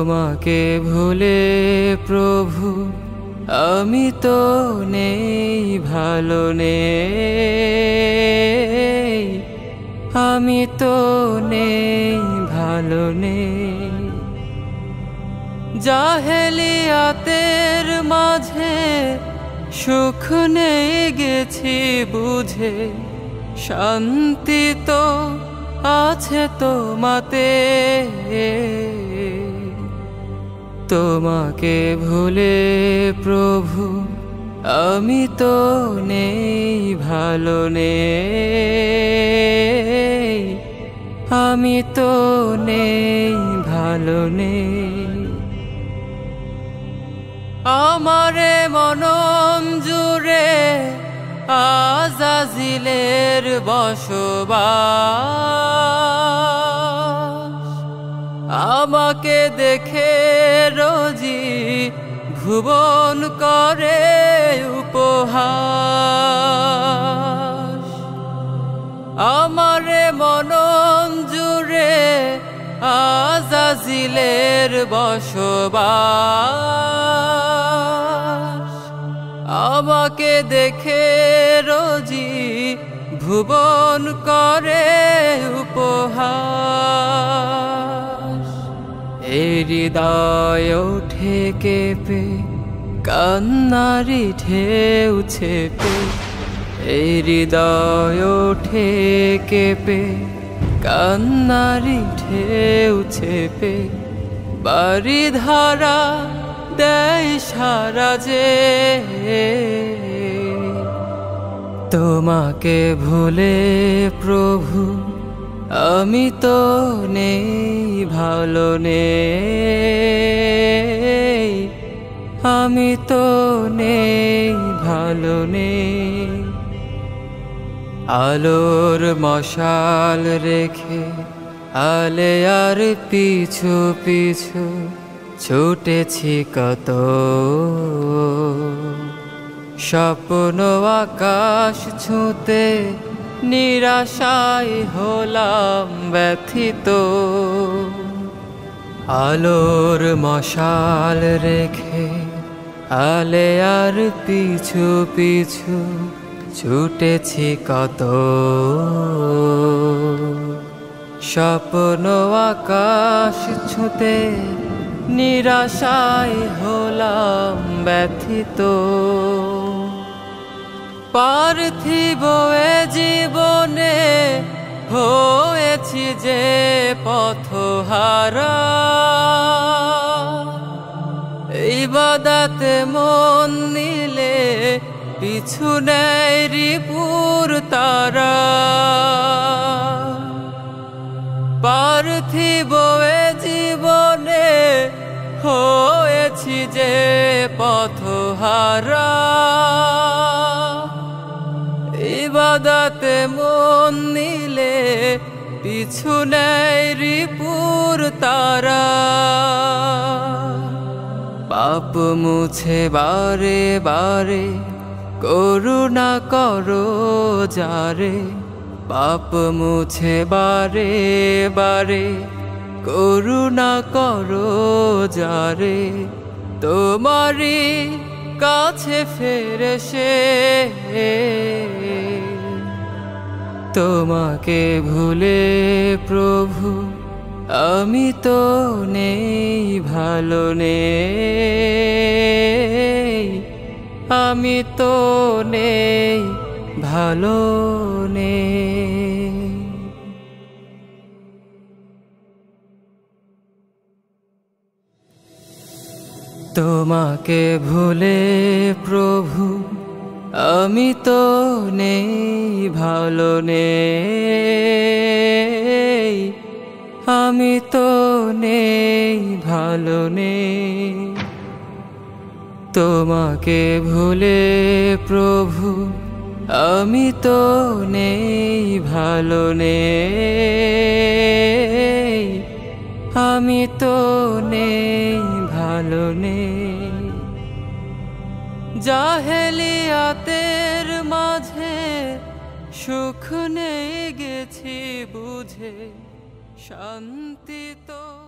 তোমাকে ভুলে প্রভু আমি তো নেই, ভালো নেই, আমি তো নেই, ভালো নেই। জাহেলিয়াতের মাঝে সুখ নেই গেছি বুঝে, শান্তি তো আছে তোমাতে। তোমাকে ভুলে প্রভু আমি তো নেই, ভালো নেই, আমি তো নেই, ভালো নেই। আমারে মনম জুড়ে আজাজিলের বসবাস, আমাকে দেখে রোজি ভুবন করে উপহাস। আমারে মনম জুড়ে আজাজিলের বসবাস, আমাকে দেখে রোজি ভুবন করে উপহাস। এই হৃদয় ওঠে কেঁপে কান্নারি ঢেউ ছেপে, এই হৃদয় ওঠে কেঁপে কান্নারি ঢেউ ছেপে, বাড়ি ধারা দেয় সারা যে। তোমাকে ভুলে প্রভু আমি তো নেই, ভালো নেই, আমি তো নেই, ভালো নেই। আলোর মশাল রেখে আলে আর পিছু পিছু ছুটেছি কত, স্বপ্ন আকাশ ছুঁতে নিরাশায় হলাম ব্যথিত। আলোর মশাল রেখে আলে আর পিছু পিছু ছুটেছি কত, স্বপ্ন আকাশ ছুঁতে নিরাশায় হলাম ব্যথিত। পার্থিব এ জীবনে হয়েছি যে পথহারা, ইবাদতে মন নিলে পিছু নেয় রিপুর তারা। পার্থিব এ জীবনে হয়েছি যে পথহারা, ইবাদতে মন নিলে পিছু নেয় রিপুর তারা। পাপ মুছে বারে বারে করুণা করো যারে, পাপ মুছে বারে বারে করুণা করো যারে, তোমারই কাছে ফিরে সে। তোমাকে ভুলে প্রভু আমি তো নেই, ভালো নেই, আমি তো নেই, ভালো নেই। তোমাকে ভুলে প্রভু আমি তো নেই, ভালো নেই, আমি তো নেই, ভালো নেই। তোমাকে ভুলে প্রভু আমি তো নেই, ভালো নেই, আমি তো নেই, ভালো নেই। জাহেলিয়াতের মাঝে সুখ নেই গেছি বুঝে, শান্তি তো